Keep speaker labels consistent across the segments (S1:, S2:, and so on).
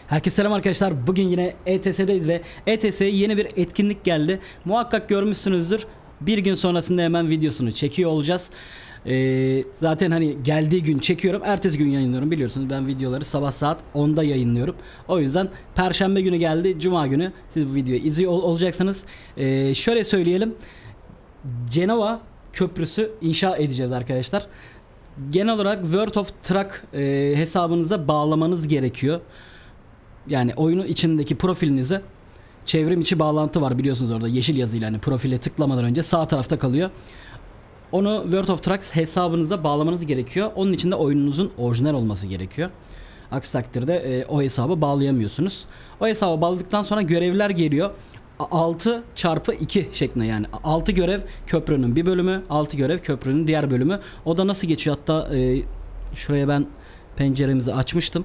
S1: Herkese selam arkadaşlar. Bugün yine ETS'deyiz ve ETS'ye yeni bir etkinlik geldi. Muhakkak görmüşsünüzdür. Bir gün sonrasında hemen videosunu çekiyor olacağız. Zaten hani geldiği gün çekiyorum. Ertesi gün yayınlıyorum. Biliyorsunuz ben videoları sabah saat 10'da yayınlıyorum. O yüzden Perşembe günü geldi. Cuma günü siz bu videoyu izliyor olacaksınız. Şöyle söyleyelim. Cenova Köprüsü inşa edeceğiz arkadaşlar. Genel olarak World of Truck hesabınıza bağlamanız gerekiyor. Yani oyunun içindeki profilinize çevrim içi bağlantı var, biliyorsunuz orada yeşil yazıyla, hani profile tıklamadan önce sağ tarafta kalıyor. Onu World of Trucks hesabınıza bağlamanız gerekiyor. Onun için de oyununuzun orijinal olması gerekiyor. Aksi takdirde o hesabı bağlayamıyorsunuz. O hesaba bağladıktan sonra görevler geliyor. 6x2 şeklinde, yani 6 görev köprünün bir bölümü, 6 görev köprünün diğer bölümü. O da nasıl geçiyor? Hatta şuraya ben penceremizi açmıştım.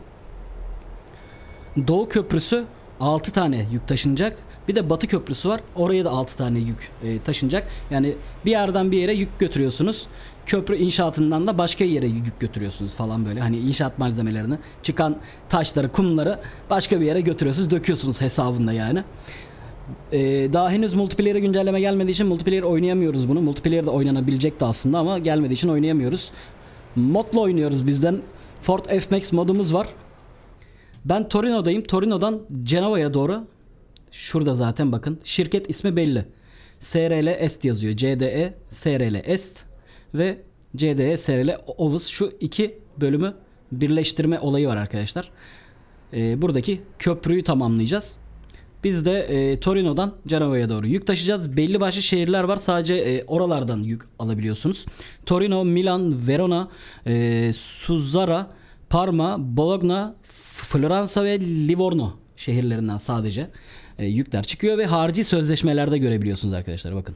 S1: Doğu Köprüsü 6 tane yük taşınacak. Bir de Batı Köprüsü var. Oraya da 6 tane yük taşınacak. Yani bir yerden bir yere yük götürüyorsunuz. Köprü inşaatından da başka yere yük götürüyorsunuz falan böyle. Hani inşaat malzemelerini, çıkan taşları, kumları başka bir yere götürüyorsunuz, döküyorsunuz hesabında yani. Daha henüz multiplayer'e güncelleme gelmediği için multiplayer oynayamıyoruz bunu. Multiplayer'de oynanabilecekti aslında ama gelmediği için oynayamıyoruz. Modla oynuyoruz bizden. Ford F-Max modumuz var. Ben Torino'dayım. Torino'dan Cenova'ya doğru. Şurada zaten bakın. Şirket ismi belli. SRL Est yazıyor. CDE SRL Est ve CDE SRL Ovus. Şu iki bölümü birleştirme olayı var arkadaşlar. Buradaki köprüyü tamamlayacağız. Biz de Torino'dan Cenova'ya doğru yük taşıyacağız. Belli başlı şehirler var. Sadece oralardan yük alabiliyorsunuz. Torino, Milan, Verona, Suzzara, Parma, Bologna, Floransa ve Livorno şehirlerinden sadece yükler çıkıyor ve harici sözleşmelerde görebiliyorsunuz arkadaşlar, bakın.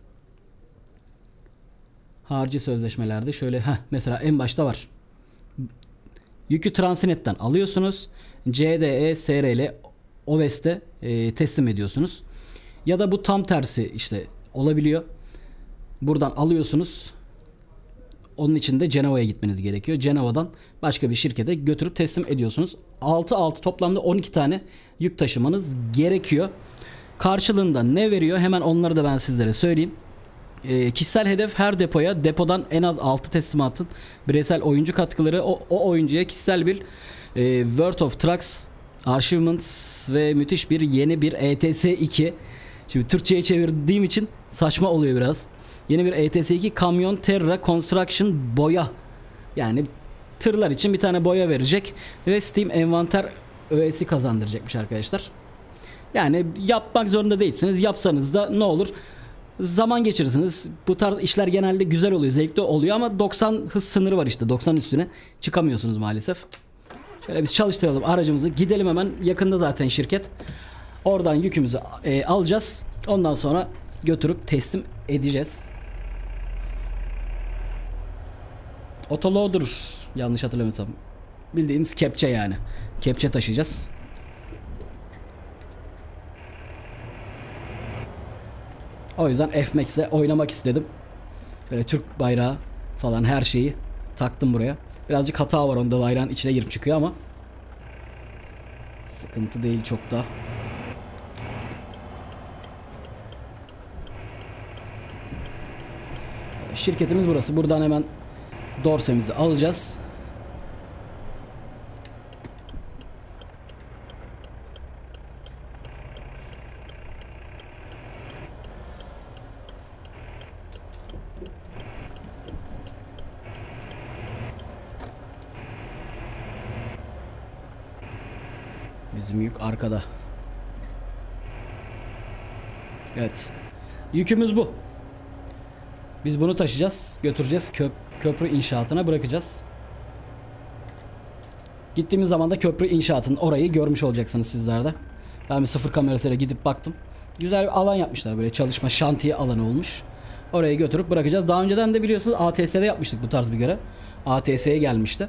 S1: Harici sözleşmelerde şöyle mesela en başta var. Yükü Transnet'ten alıyorsunuz. CDE SRL Ovest'e teslim ediyorsunuz. Ya da bu tam tersi işte olabiliyor. Buradan alıyorsunuz. Onun için de Cenova'ya gitmeniz gerekiyor. Cenova'dan başka bir şirkete götürüp teslim ediyorsunuz. 6 toplamda 12 tane yük taşımanız gerekiyor. Karşılığında ne veriyor? Hemen onları da ben sizlere söyleyeyim. Kişisel hedef her depoya, depodan en az 6 teslimatın bireysel oyuncu katkıları, o oyuncuya kişisel bir World of Trucks Archivements ve müthiş bir yeni bir ETS2. Şimdi Türkçe'ye çevirdiğim için saçma oluyor biraz. Yeni bir ETS2 Kamyon Terra Construction boya. Yani tırlar için bir tane boya verecek ve Steam envanter öğesi kazandıracakmış arkadaşlar. Yani yapmak zorunda değilsiniz. Yapsanız da ne olur? Zaman geçirirsiniz. Bu tarz işler genelde güzel oluyor, zevkli oluyor ama 90 hız sınırı var işte. 90 üstüne çıkamıyorsunuz maalesef. Şöyle biz çalıştıralım aracımızı. Gidelim hemen. Yakında zaten şirket. Oradan yükümüzü alacağız. Ondan sonra götürüp teslim edeceğiz. Autoloader, yanlış hatırlamıyorsam. Bildiğiniz kepçe yani. Kepçe taşıyacağız. O yüzden F-Max'le oynamak istedim. Böyle Türk bayrağı falan her şeyi taktım buraya. Birazcık hata var onda, bayrağın içine girip çıkıyor ama sıkıntı değil çok da. Şirketimiz burası. Buradan hemen dorsemizi alacağız. Bizim yük arkada. Evet. Yükümüz bu. Biz bunu taşıyacağız, götüreceğiz, köprü inşaatına bırakacağız. Gittiğimiz zaman da köprü inşaatının orayı görmüş olacaksınız sizler de. Ben bir sıfır kamerasıyla gidip baktım. Güzel bir alan yapmışlar, böyle çalışma şantiye alanı olmuş. Oraya götürüp bırakacağız. Daha önceden de biliyorsunuz ATS'de yapmıştık bu tarz bir görev. ATS'ye gelmişti.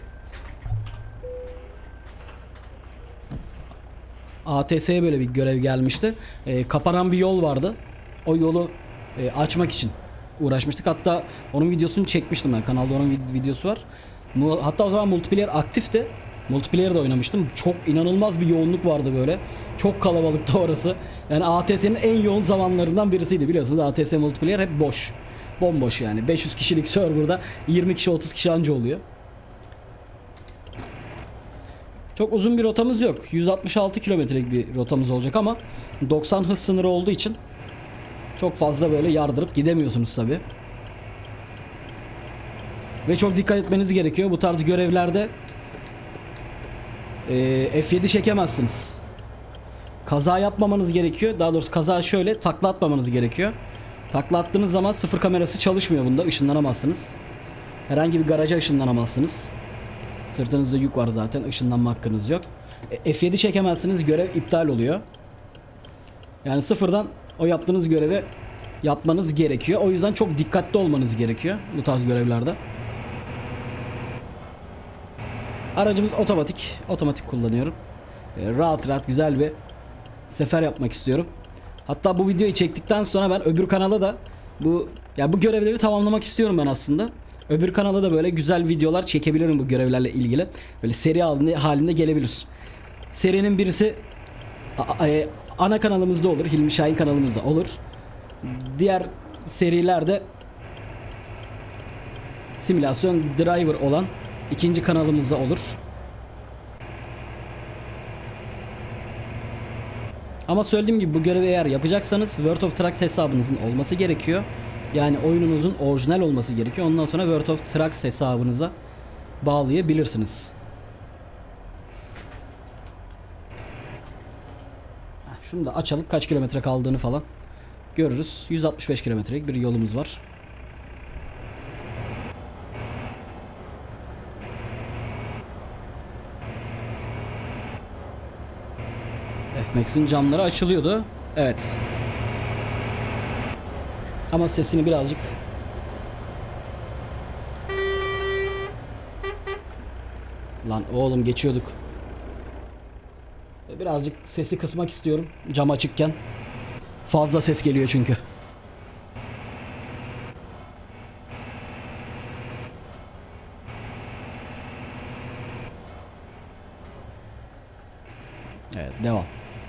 S1: ATS'ye böyle bir görev gelmişti. Kapanan bir yol vardı. O yolu açmak için uğraşmıştık. Hatta onun videosunu çekmiştim ben. Kanalda onun videosu var. Hatta o zaman multiplayer aktifti. Multiplayer'da oynamıştım. Çok inanılmaz bir yoğunluk vardı böyle. Çok kalabalıktı orası. Yani ATS'nin en yoğun zamanlarından birisiydi. Biliyorsunuz ATS Multiplayer hep boş. Bomboş yani. 500 kişilik serverda 20 kişi 30 kişi anca oluyor. Çok uzun bir rotamız yok. 166 kilometrelik bir rotamız olacak ama 90 hız sınırı olduğu için çok fazla böyle yardırıp gidemiyorsunuz tabi. Ve çok dikkat etmeniz gerekiyor. Bu tarz görevlerde F7 çekemezsiniz. Kaza yapmamanız gerekiyor. Daha doğrusu kaza şöyle, takla atmamanız gerekiyor. Takla attığınız zaman sıfır kamerası çalışmıyor bunda. Işınlanamazsınız. Herhangi bir garaja ışınlanamazsınız. Sırtınızda yük var zaten. Işınlanma hakkınız yok. F7 çekemezsiniz. Görev iptal oluyor. Yani sıfırdan o yaptığınız görevi yapmanız gerekiyor. O yüzden çok dikkatli olmanız gerekiyor bu tarz görevlerde. Aracımız otomatik. Otomatik kullanıyorum. Rahat rahat güzel bir sefer yapmak istiyorum. Hatta bu videoyu çektikten sonra ben öbür kanala da bu görevleri tamamlamak istiyorum ben aslında. Öbür kanala da böyle güzel videolar çekebilirim bu görevlerle ilgili. Böyle seri halinde gelebilir. Serinin birisi ana kanalımızda olur. Hilmi Şahin kanalımızda olur. Diğer serilerde simülasyon driver olan ikinci kanalımızda olur. Ama söylediğim gibi bu görevi eğer yapacaksanız World of Trucks hesabınızın olması gerekiyor. Yani oyununuzun orijinal olması gerekiyor. Ondan sonra World of Trucks hesabınıza bağlayabilirsiniz. Şunu da açalım. Kaç kilometre kaldığını falan görürüz. 165 kilometrelik bir yolumuz var. F-Max'in camları açılıyordu. Evet. Ama sesini birazcık lan oğlum geçiyorduk. Birazcık sesi kısmak istiyorum cam açıkken. Fazla ses geliyor çünkü. Evet, devam.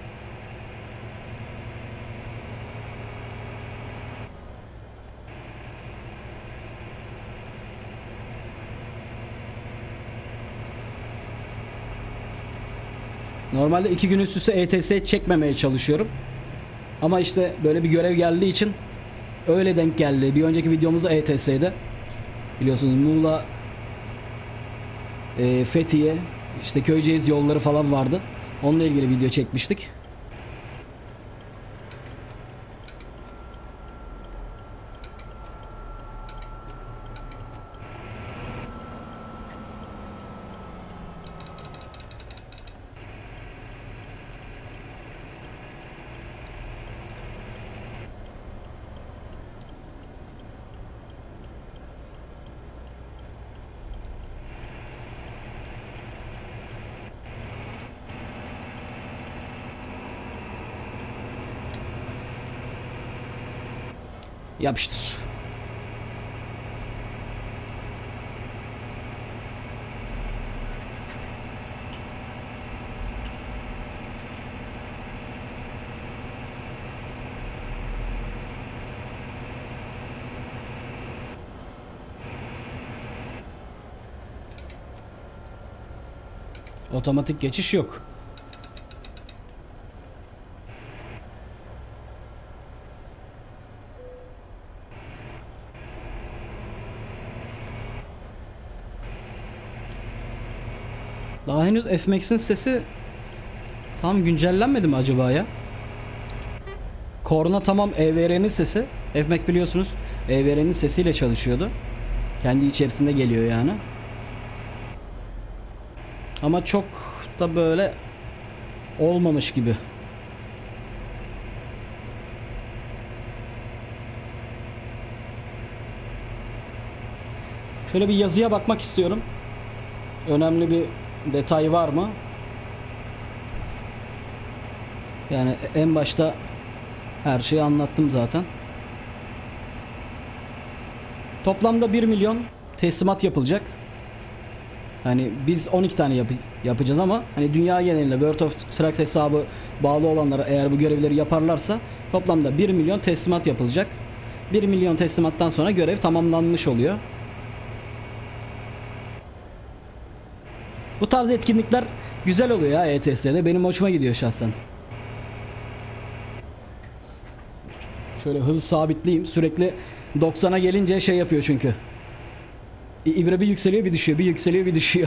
S1: Normalde 2 gün üst üste ETS çekmemeye çalışıyorum. Ama işte böyle bir görev geldiği için öyle denk geldi. Bir önceki videomuzda ETS'de biliyorsunuz Muğla, Fethiye, işte Köyceğiz yolları falan vardı. Onunla ilgili video çekmiştik. Yapıştır. Otomatik geçiş yok. Daha henüz F-Max'in sesi tam güncellenmedi mi acaba ya? Korna tamam EVR'nin sesi. F-Max biliyorsunuz EVR'nin sesiyle çalışıyordu. Kendi içerisinde geliyor yani. Ama çok da böyle olmamış gibi. Şöyle bir yazıya bakmak istiyorum. Önemli bir detay var mı? Yani en başta her şeyi anlattım zaten. Toplamda 1 milyon teslimat yapılacak. Hani biz 12 tane yapacağız ama hani dünya genelinde World of Trucks hesabı bağlı olanlara eğer bu görevleri yaparlarsa toplamda 1 milyon teslimat yapılacak. 1 milyon teslimattan sonra görev tamamlanmış oluyor. Bu tarz etkinlikler güzel oluyor ya ETS'de. Benim hoşuma gidiyor şahsen. Şöyle hızı sabitleyeyim. Sürekli 90'a gelince şey yapıyor çünkü. İbre bir yükseliyor bir düşüyor. Bir yükseliyor bir düşüyor.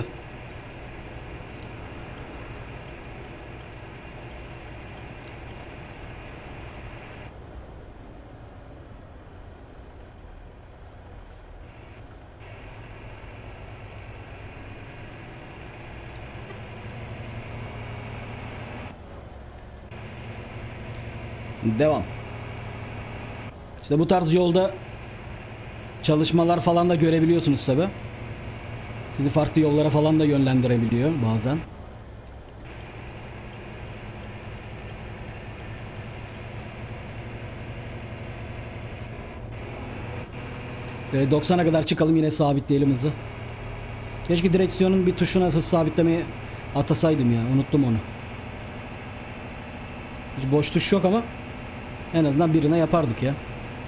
S1: Devam. İşte bu tarz yolda çalışmalar falan da görebiliyorsunuz tabi. Sizi farklı yollara falan da yönlendirebiliyor bazen. Böyle 90'a kadar çıkalım, yine sabitleyelim hızı. Keşke direksiyonun bir tuşuna hız sabitlemeyi atasaydım ya. Unuttum onu. Hiç boş tuş yok ama en azından birine yapardık ya.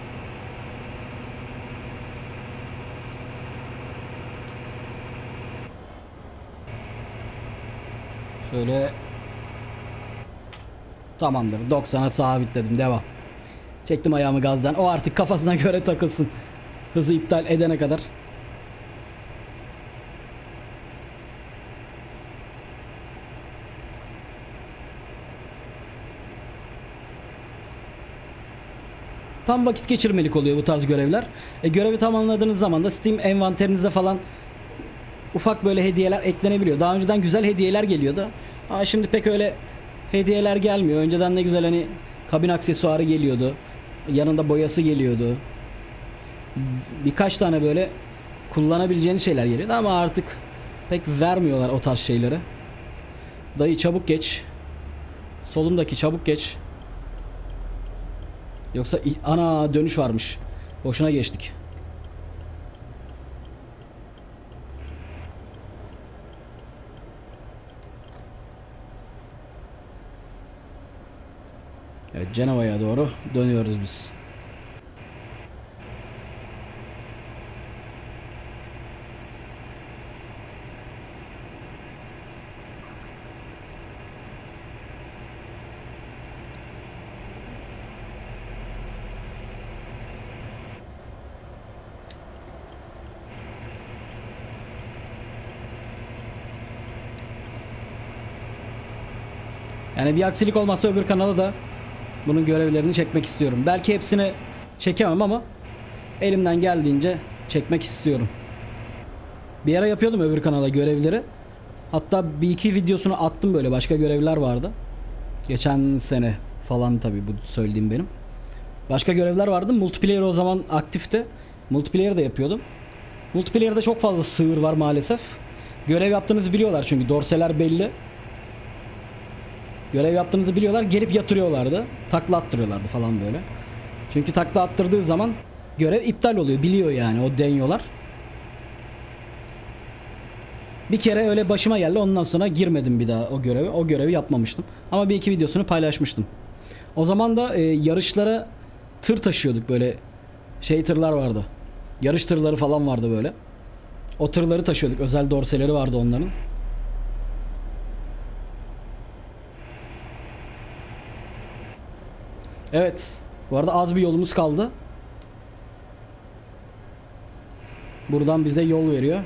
S1: Şöyle tamamdır. 90'a sabitledim. Devam. Çektim ayağımı gazdan. O artık kafasına göre takılsın. Hızı iptal edene kadar. Tam vakit geçirmelik oluyor bu tarz görevler. Görevi tamamladığınız zaman da Steam envanterinize falan ufak böyle hediyeler eklenebiliyor. Daha önceden güzel hediyeler geliyordu. Ama şimdi pek öyle hediyeler gelmiyor. Önceden ne güzel hani kabin aksesuarı geliyordu. Yanında boyası geliyordu. Birkaç tane böyle kullanabileceğiniz şeyler geliyordu ama artık pek vermiyorlar o tarz şeyleri. Dayı çabuk geç. Solumdaki çabuk geç. Yoksa ana dönüş varmış. Boşuna geçtik. Evet, Cenova'ya doğru dönüyoruz biz. Yani bir aksilik olmazsa öbür kanala da bunun görevlerini çekmek istiyorum. Belki hepsini çekemem ama elimden geldiğince çekmek istiyorum. Bir ara yapıyordum öbür kanala görevleri. Hatta bir iki videosunu attım, böyle başka görevler vardı. Geçen sene falan tabii bu söylediğim benim. Başka görevler vardı. Multiplayer o zaman aktifti. Multiplayer de yapıyordum. Multiplayer'da çok fazla sığır var maalesef. Görev yaptığınızı biliyorlar çünkü dorseler belli. Görev yaptığınızı biliyorlar, gelip yatırıyorlardı. Takla attırıyorlardı falan böyle. Çünkü takla attırdığı zaman görev iptal oluyor. Biliyor yani, o deniyorlar. Bir kere öyle başıma geldi, ondan sonra girmedim bir daha o göreve. O görevi yapmamıştım. Ama bir iki videosunu paylaşmıştım. O zaman da yarışlara tır taşıyorduk, böyle şey tırlar vardı. Yarış tırları falan vardı böyle. O tırları taşıyorduk. Özel dorseleri vardı onların. Evet. Bu arada az bir yolumuz kaldı. Buradan bize yol veriyor.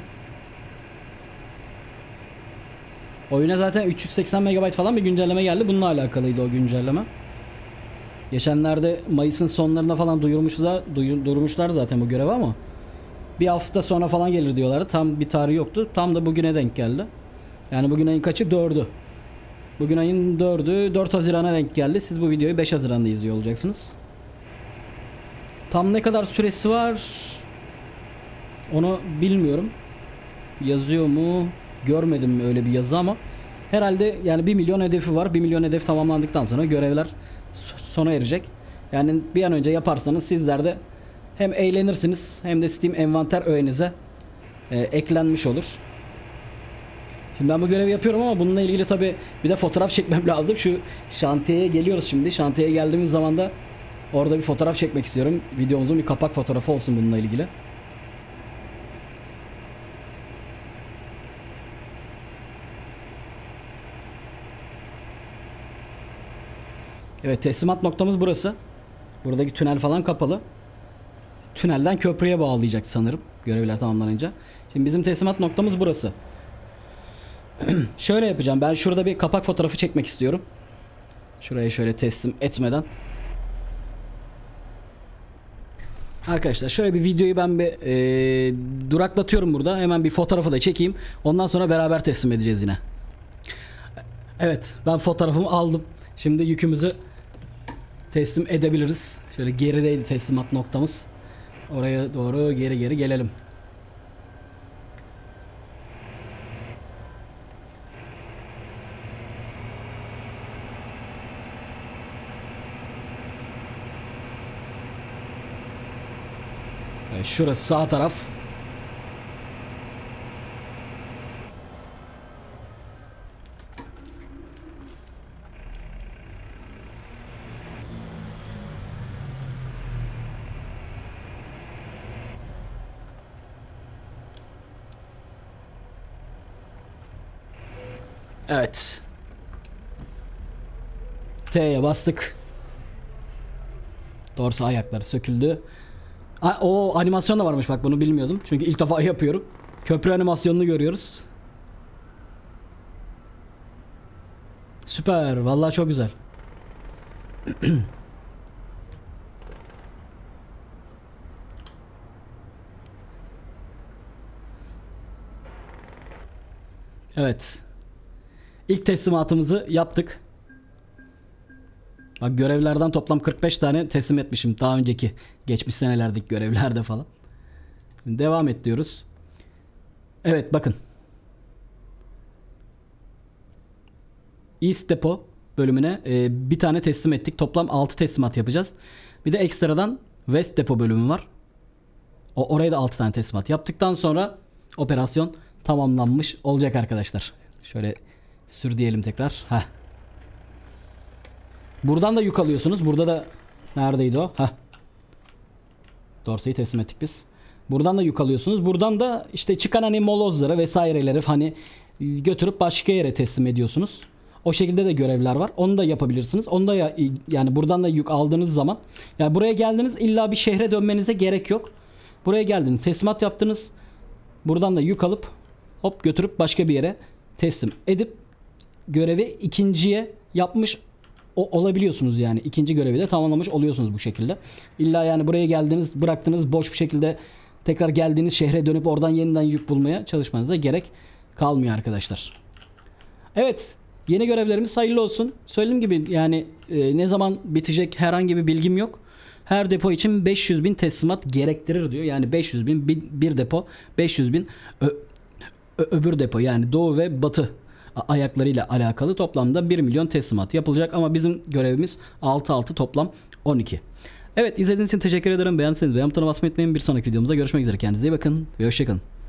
S1: Oyuna zaten 380 MB falan bir güncelleme geldi. Bununla alakalıydı o güncelleme. Geçenlerde Mayıs'ın sonlarında falan duyurmuşlar zaten bu görevi ama bir hafta sonra falan gelir diyorlardı. Tam bir tarih yoktu. Tam da bugüne denk geldi. Yani bugün ayın kaçı? 4'ü. Bugün ayın 4'ü. 4 Haziran'a denk geldi. Siz bu videoyu 5 Haziran'da izliyor olacaksınız. Tam ne kadar süresi var onu bilmiyorum. Yazıyor mu? Görmedim öyle bir yazı ama herhalde yani 1 milyon hedefi var. 1 milyon hedef tamamlandıktan sonra görevler sona erecek. Yani bir an önce yaparsanız sizler de hem eğlenirsiniz hem de Steam envanter öğenize eklenmiş olur. Şimdi ben bu görevi yapıyorum ama bununla ilgili tabi bir de fotoğraf çekmem lazım. Şu şantiyeye geliyoruz şimdi. Şantiyeye geldiğimiz zaman da orada bir fotoğraf çekmek istiyorum. Videomuzun bir kapak fotoğrafı olsun bununla ilgili. Evet, teslimat noktamız burası. Buradaki tünel falan kapalı. Tünelden köprüye bağlayacak sanırım görevler tamamlanınca. Şimdi bizim teslimat noktamız burası. Şöyle yapacağım. Ben şurada bir kapak fotoğrafı çekmek istiyorum. Şuraya şöyle teslim etmeden. Arkadaşlar şöyle bir videoyu ben bir duraklatıyorum burada. Hemen bir fotoğrafı da çekeyim. Ondan sonra beraber teslim edeceğiz yine. Evet, ben fotoğrafımı aldım. Şimdi yükümüzü teslim edebiliriz. Şöyle gerideydi teslimat noktamız. Oraya doğru geri geri gelelim. Evet, şurası sağ taraf. Evet. T'ye bastık. Dorsa ayakları söküldü. O animasyon da varmış, bak bunu bilmiyordum. Çünkü ilk defa yapıyorum. Köprü animasyonunu görüyoruz. Süper. Vallahi çok güzel. Evet. İlk teslimatımızı yaptık. Bak, görevlerden toplam 45 tane teslim etmişim. Daha önceki geçmiş senelerdeki görevlerde falan. Şimdi devam et diyoruz. Evet, bakın. East Depo bölümüne bir tane teslim ettik. Toplam 6 teslimat yapacağız. Bir de ekstradan West Depo bölümü var. Oraya da 6 tane teslimat yaptıktan sonra operasyon tamamlanmış olacak arkadaşlar. Şöyle sür diyelim tekrar. Heh. Buradan da yük alıyorsunuz. Burada da neredeydi o? Heh. Dorsayı teslim ettik biz. Buradan da yük alıyorsunuz. Buradan da işte çıkan hani molozları vesaireleri hani götürüp başka yere teslim ediyorsunuz. O şekilde de görevler var. Onu da yapabilirsiniz. Onu da yani buradan da yük aldığınız zaman, yani buraya geldiniz, illa bir şehre dönmenize gerek yok. Buraya geldiniz, teslimat yaptınız. Buradan da yük alıp hop götürüp başka bir yere teslim edip görevi ikinciye yapmış olabiliyorsunuz yani. İkinci görevi de tamamlamış oluyorsunuz bu şekilde. İlla yani buraya geldiniz, bıraktınız, boş bir şekilde tekrar geldiğiniz şehre dönüp oradan yeniden yük bulmaya çalışmanıza gerek kalmıyor arkadaşlar. Evet, yeni görevlerimiz hayırlı olsun. Söylediğim gibi yani ne zaman bitecek herhangi bir bilgim yok. Her depo için 500.000 teslimat gerektirir diyor. Yani 500.000 bir depo, 500.000 öbür depo, yani doğu ve batı ayaklarıyla alakalı toplamda 1 milyon teslimat yapılacak ama bizim görevimiz 6 toplam 12. Evet, izlediğiniz için teşekkür ederim. Beğendiyseniz beğen butonuna basmayı unutmayın. Bir sonraki videomuzda görüşmek üzere. Kendinize iyi bakın ve hoşçakalın.